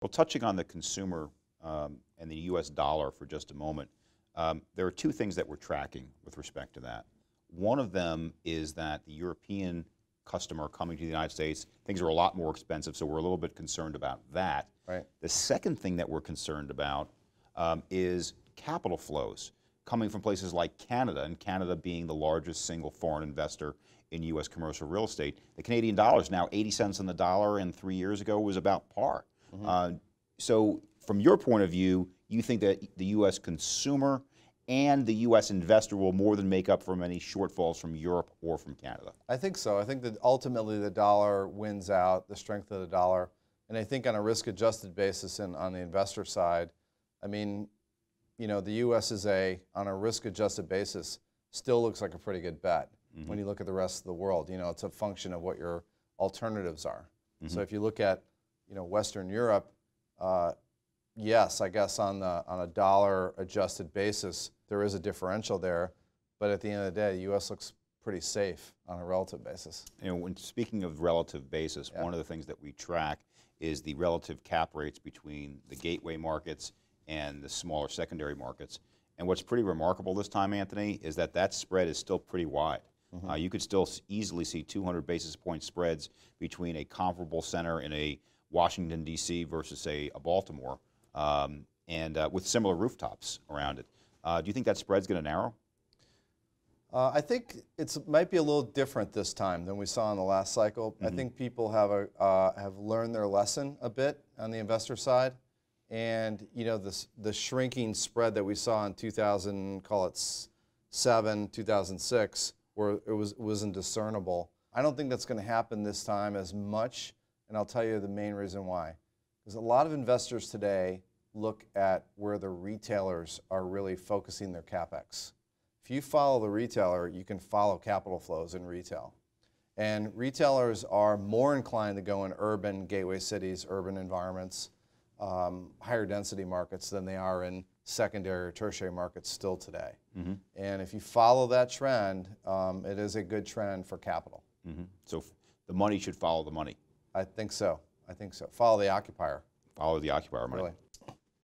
Well, touching on the consumer and the U.S. dollar for just a moment, there are two things that we're tracking with respect to that. One of them is that the European customer coming to the United States, things are a lot more expensive, so we're a little bit concerned about that. Right. The second thing that we're concerned about is capital flows coming from places like Canada, and Canada being the largest single foreign investor in U.S. commercial real estate. The Canadian dollar is now 80 cents on the dollar, and 3 years ago was about par. So from your point of view, you think that the U.S. consumer and the U.S. investor will more than make up for any shortfalls from Europe or from Canada? I think so. I think that ultimately the dollar wins out, the strength of the dollar. And I think on a risk-adjusted basis and on the investor side, I mean, you know, the U.S. is on a risk-adjusted basis, still looks like a pretty good bet when you look at the rest of the world. You know, it's a function of what your alternatives are. So if you look at, you know, Western Europe, yes, I guess on a dollar-adjusted basis, there is a differential there. But at the end of the day, the U.S. looks pretty safe on a relative basis. You know, when speaking of relative basis, one of the things that we track is the relative cap rates between the gateway markets and the smaller secondary markets. And what's pretty remarkable this time, Anthony, is that that spread is still pretty wide. You could still easily see 200 basis point spreads between a comparable center in a Washington, D.C. versus, say, a Baltimore, and with similar rooftops around it. Do you think that spread's going to narrow? I think it might be a little different this time than we saw in the last cycle. I think people have learned their lesson a bit on the investor side. And you know, the shrinking spread that we saw in 2007, 2006, where it wasn't discernible. I don't think that's going to happen this time as much, and I'll tell you the main reason why. Because a lot of investors today look at where the retailers are really focusing their capex. If you follow the retailer, you can follow capital flows in retail. And retailers are more inclined to go in urban gateway cities, urban environments, higher density markets than they are in secondary or tertiary markets still today. And if you follow that trend, it is a good trend for capital. So the money should follow the money. I think so. I think so. Follow the occupier. Follow the occupier money. Really.